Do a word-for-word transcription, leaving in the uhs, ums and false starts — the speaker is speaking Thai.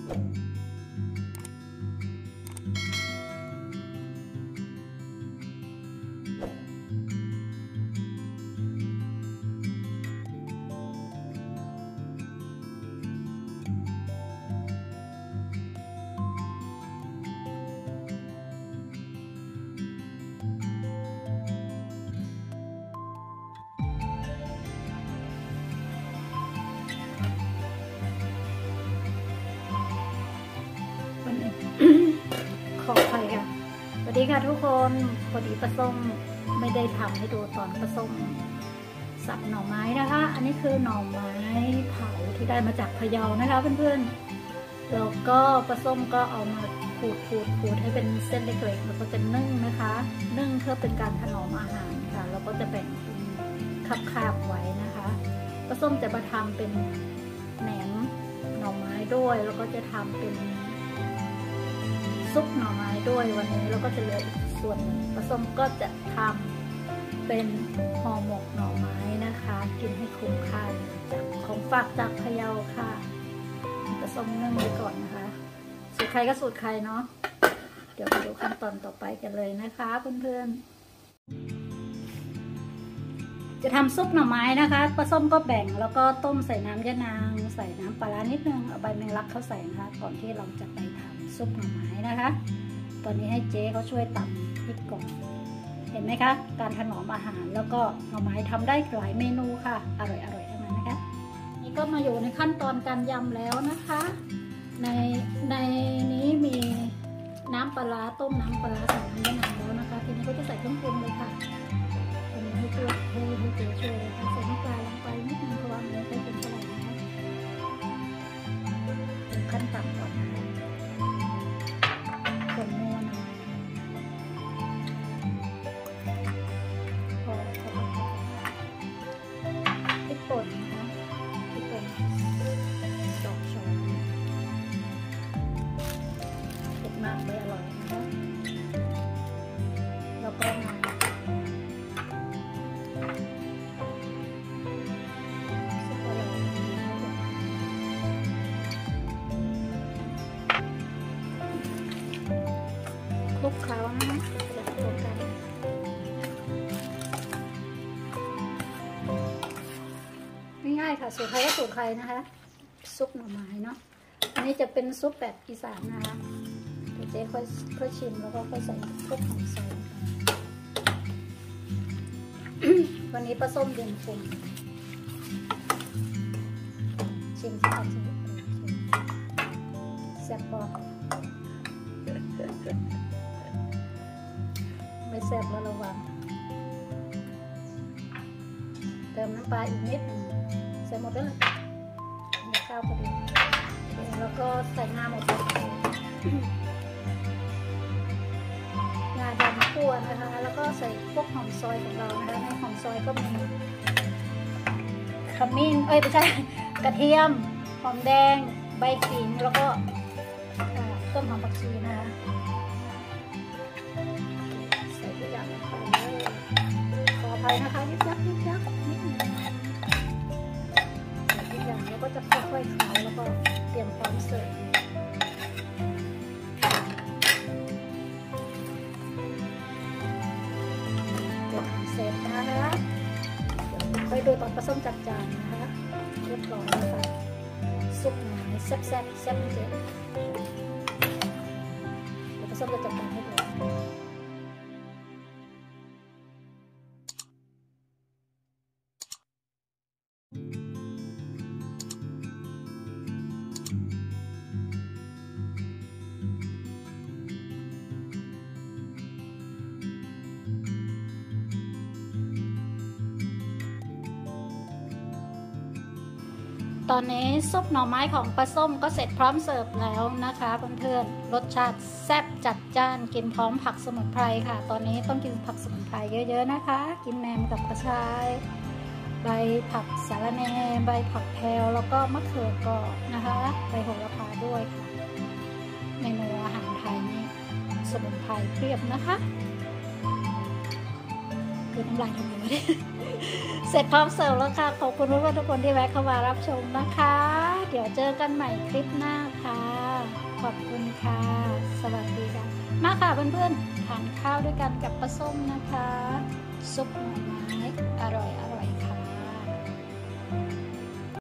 ขอใครค่ะสวัสดีค่ะทุกคนพอดีปลาส้มไม่ได้ทำให้ดูตอนปลาส้มสับหน่อไม้นะคะอันนี้คือหน่อไม้เผาที่ได้มาจากพะเยานะคะเพื่อนๆแล้วก็ปลาส้มก็เอามาขูดขูดขูดให้เป็นเส้นเล็กๆแล้วก็จะนึ่งนะคะนึ่งเพื่อเป็นการถนอมอาหารค่ะแล้วก็จะแบ่งคาบๆไว้นะคะปลาส้มจะมาทำเป็นแหนมหน่อไม้ด้วยแล้วก็จะทำเป็นซุปหน่อไม้ด้วยวันนี้เราก็จะเหลืออีกส่วนหนึ่งปลาส้มก็จะทำเป็นห่อหมกหน่อไม้นะคะกินให้คุ้มค่าจากของฝากจากพะเยาค่ะปลาส้มนึ่งไว้ก่อนนะคะสูตรใครก็สูตรใครเนาะเดี๋ยวมาดูขั้นตอนต่อไปกันเลยนะคะเพื่อนๆจะทำซุปหน่อไม้นะคะปลาส้มก็แบ่งแล้วก็ต้มใส่น้ำยะนางใส่น้ำปลาร้านิดนึงเอาใบแมงลักเข้าใส่นะคะก่อนที่เราจะไปทำซุปหน่อไม้นะคะตอนนี้ให้เจ๊เขาช่วยตำพริกก่อนเห็นไหมคะการถนอมอาหารแล้วก็หน่อไม้ทำได้หลายเมนูค่ะอร่อยอร่อยทั้งนั้นนะคะนี่ก็มาอยู่ในขั้นตอนการยำแล้วนะคะในในนี้มีน้ำปลาต้มน้ำปลาใส่น้ำยะนางแล้วนะคะทีนี้ก็จะใส่เครื่องปรุงเลยค่ะทีนี้ให้ช่วยให้ให้เจ๊ช่วยเลยค่ะใส่น้ำปลาลงไปนิดนึงเพราะว่ามันไม่ค่อยเป็นเท่าไหร่นะคะเป็นขั้นต่ำก่อนนะคะคนนัวหน่อยพอพอพริกป่นนะคะพริกป่นสองช้อนเผ็ดมากไม่อร่อยนะคะแล้วก็มาคลุกเคล้านะคะจะตรงกันง่ายๆค่ะสูตรใครก็สูตรใครนะคะซุปหน่อไม้เนาะอันนี้จะเป็นซุปแบบอีสานนะคะเดี๋ยวเจ๊ค่อยค่อยชิมแล้วก็ค่อยใส่พวกของใส่วันนี้ปลาส้มเดือนฟุ่มชิมสักชิมแซ่บบอกไม่แซ่บแล้วระวังเติมน้ำปลาอีกนิดใส่หมดแล้วมีข้าวพอดีแล้วก็ใส่งาหมดเลยงาดำคั่วนะคะแล้วก็ใส่พวกหอมซอยของเรานะคะในหอมซอยก็มีขมิ้นเอ้ยไม่ใช่กระเทียมหอมแดงใบขิงแล้วก็ต้นหอมผักชีนะคะใส่ทุกอย่างลงไปเลยขออภัยนะคะนิดยักนิดยักนิดนึงใส่ทุกอย่างแล้วก็จะค่อยๆขายแล้วก็เตรียมพร้อมเสิร์ฟเสร็จนะคะไปดูตอนผสมจัดจานนะคะเรียบร้อยแล้วค่ะซุปหน่อไม้แซ่บแซ่บแซ่บเจ๊เดี๋ยวผสมจะจัดจานให้ดูตอนนี้ซุปหน่อไม้ของปลาส้มก็เสร็จพร้อมเสิร์ฟแล้วนะคะเพื่อนๆรสชาติแซ่บจัดจ้านกินพร้อมผักสมุนไพรค่ะตอนนี้ต้องกินผักสมุนไพรเยอะๆนะคะกินแหนมกับกระชายใบผักสะระแหน่ใบผักแพรวแล้วก็มะเขือกรอบนะคะใบโหระพาด้วยค่ะเมนูอาหารไทยนี่สมุนไพรเพียบนะคะคือน้ำลายทำยังไงเสร็จพร้อมเสิร์ฟแล้วค่ะขอบคุณทุกคนที่แวะเข้ามารับชมนะคะเดี๋ยวเจอกันใหม่คลิปหน้าค่ะขอบคุณค่ะสวัสดีค่ะมาค่ะเพื่อนๆทานข้าวด้วยกันกับปลาส้มนะคะซุปหน่อไม้อร่อย